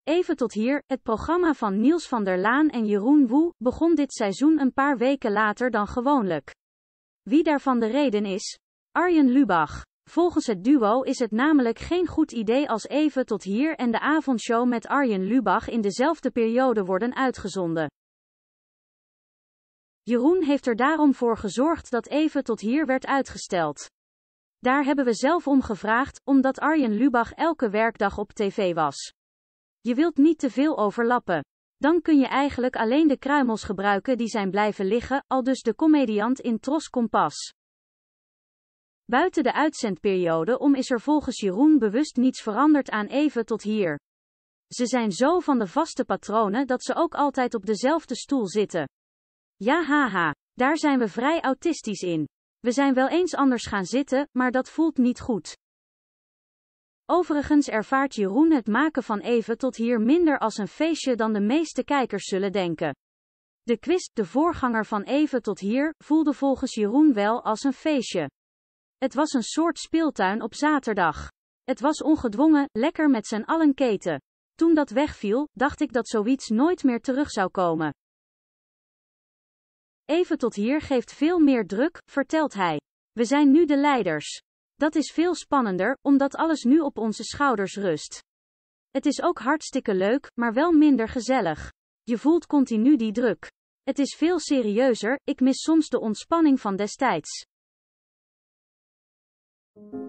Even tot hier, het programma van Niels van der Laan en Jeroen Woe begon dit seizoen een paar weken later dan gewoonlijk. Wie daarvan de reden is? Arjen Lubach. Volgens het duo is het namelijk geen goed idee als Even tot hier en de avondshow met Arjen Lubach in dezelfde periode worden uitgezonden. Jeroen heeft er daarom voor gezorgd dat Even tot hier werd uitgesteld. Daar hebben we zelf om gevraagd, omdat Arjen Lubach elke werkdag op tv was. Je wilt niet te veel overlappen. Dan kun je eigenlijk alleen de kruimels gebruiken die zijn blijven liggen, aldus de comediant in Tros Kompas. Buiten de uitzendperiode om is er volgens Jeroen bewust niets veranderd aan Even tot hier. Ze zijn zo van de vaste patronen dat ze ook altijd op dezelfde stoel zitten. Ja haha, daar zijn we vrij autistisch in. We zijn wel eens anders gaan zitten, maar dat voelt niet goed. Overigens ervaart Jeroen het maken van Even tot hier minder als een feestje dan de meeste kijkers zullen denken. De quiz, de voorganger van Even tot hier, voelde volgens Jeroen wel als een feestje. Het was een soort speeltuin op zaterdag. Het was ongedwongen, lekker met z'n allen keten. Toen dat wegviel, dacht ik dat zoiets nooit meer terug zou komen. Even tot hier geeft veel meer druk, vertelt hij. We zijn nu de leiders. Dat is veel spannender, omdat alles nu op onze schouders rust. Het is ook hartstikke leuk, maar wel minder gezellig. Je voelt continu die druk. Het is veel serieuzer, ik mis soms de ontspanning van destijds.